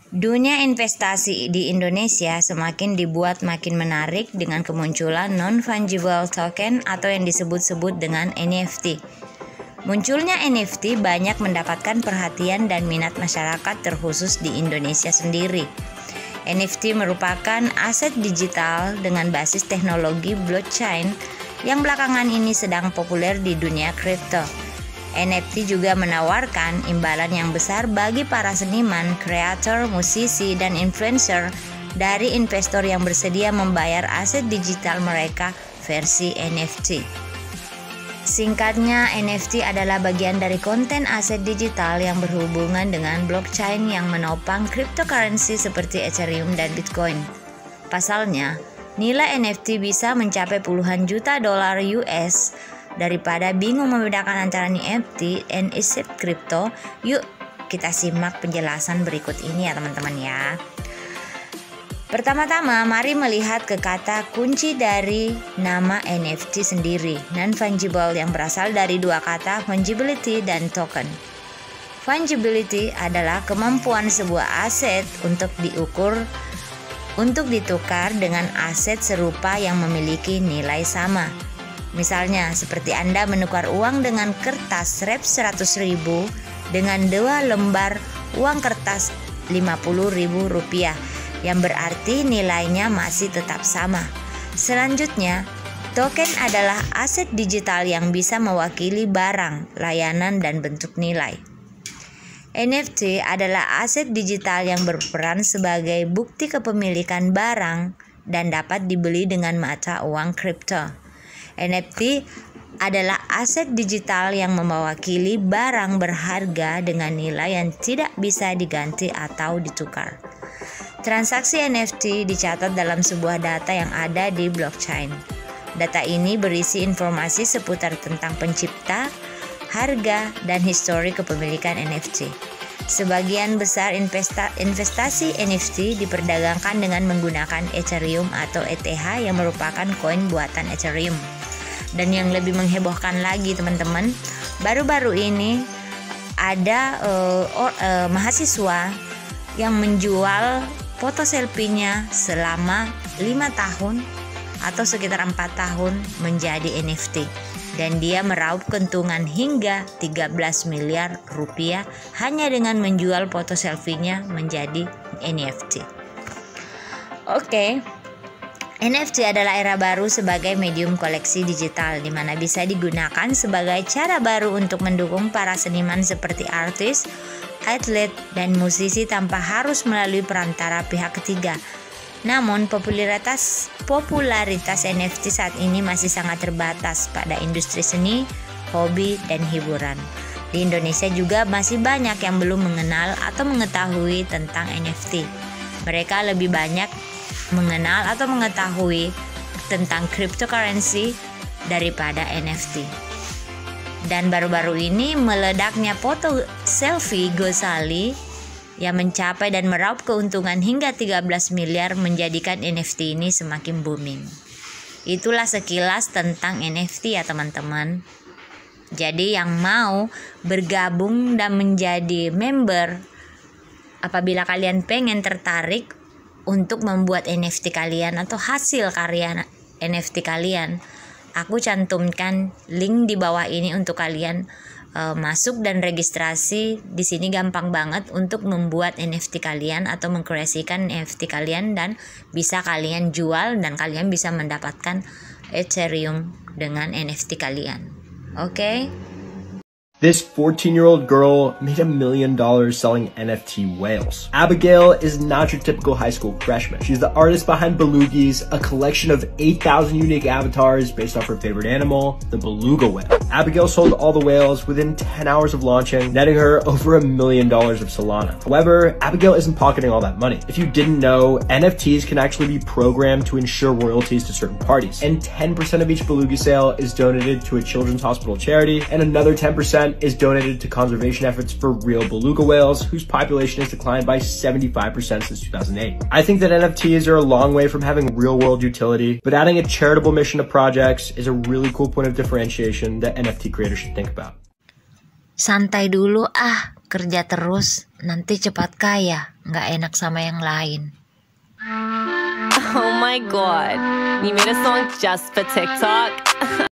Dunia investasi di Indonesia semakin dibuat makin menarik dengan kemunculan non-fungible token atau yang disebut-sebut dengan NFT. Munculnya NFT banyak mendapatkan perhatian dan minat masyarakat terkhusus di Indonesia sendiri. NFT merupakan aset digital dengan basis teknologi blockchain yang belakangan ini sedang populer di dunia kripto. NFT juga menawarkan imbalan yang besar bagi para seniman, kreator, musisi, dan influencer dari investor yang bersedia membayar aset digital mereka versi NFT. Singkatnya, NFT adalah bagian dari konten aset digital yang berhubungan dengan blockchain yang menopang cryptocurrency seperti Ethereum dan Bitcoin. Pasalnya, nilai NFT bisa mencapai puluhan juta dolar US. Daripada bingung membedakan antara NFT dan aset kripto, yuk kita simak penjelasan berikut ini ya teman-teman ya. Pertama-tama, mari melihat ke kata kunci dari nama NFT sendiri, non-fungible, yang berasal dari dua kata fungibility dan token. Fungibility adalah kemampuan sebuah aset untuk ditukar dengan aset serupa yang memiliki nilai sama. Misalnya, seperti Anda menukar uang dengan kertas rep 100.000 dengan 2 lembar uang kertas Rp50.000, yang berarti nilainya masih tetap sama. Selanjutnya, token adalah aset digital yang bisa mewakili barang, layanan, dan bentuk nilai. NFT adalah aset digital yang berperan sebagai bukti kepemilikan barang dan dapat dibeli dengan mata uang kripto. NFT adalah aset digital yang mewakili barang berharga dengan nilai yang tidak bisa diganti atau ditukar. Transaksi NFT dicatat dalam sebuah data yang ada di blockchain. Data ini berisi informasi seputar tentang pencipta, harga, dan histori kepemilikan NFT. Sebagian besar investasi NFT diperdagangkan dengan menggunakan Ethereum atau ETH yang merupakan koin buatan Ethereum. Dan yang lebih menghebohkan lagi teman-teman, baru-baru ini ada mahasiswa yang menjual foto selfie-nya selama 5 tahun atau sekitar 4 tahun menjadi NFT. Dan dia meraup keuntungan hingga 13 miliar rupiah hanya dengan menjual foto selfie-nya menjadi NFT. Oke. NFT adalah era baru sebagai medium koleksi digital, di mana bisa digunakan sebagai cara baru untuk mendukung para seniman seperti artis, atlet, dan musisi tanpa harus melalui perantara pihak ketiga. Namun popularitas NFT saat ini masih sangat terbatas pada industri seni, hobi, dan hiburan. Di Indonesia juga masih banyak yang belum mengenal atau mengetahui tentang NFT. Mereka lebih banyak mengenal atau mengetahui tentang cryptocurrency daripada NFT. Dan baru-baru ini meledaknya foto selfie Gozali yang mencapai dan meraup keuntungan hingga 13 miliar menjadikan NFT ini semakin booming. Itulah sekilas tentang NFT ya teman-teman. Jadi yang mau bergabung dan menjadi member, apabila kalian pengen tertarik untuk membuat NFT kalian atau hasil karya NFT kalian, aku cantumkan link di bawah ini untuk kalian masuk dan registrasi. Di sini gampang banget untuk membuat NFT kalian atau mengkreasikan NFT kalian dan bisa kalian jual dan kalian bisa mendapatkan Ethereum dengan NFT kalian. Oke? This 14-year-old girl made $1 million selling NFT whales. Abigail is not your typical high school freshman. She's the artist behind Belugis, a collection of 8,000 unique avatars based off her favorite animal, the beluga whale. Abigail sold all the whales within 10 hours of launching, netting her over $1 million of Solana. However, Abigail isn't pocketing all that money. If you didn't know, NFTs can actually be programmed to ensure royalties to certain parties, and 10% of each Beluga sale is donated to a children's hospital charity, and another 10% is donated to conservation efforts for real beluga whales, whose population has declined by 75% since 2008. I think that NFTs are a long way from having real-world utility, but adding a charitable mission to projects is a really cool point of differentiation that NFT creators should think about. Santai dulu kerja terus, nanti cepat kaya. nggak enak sama yang lain. Oh my god, you made a song just for TikTok?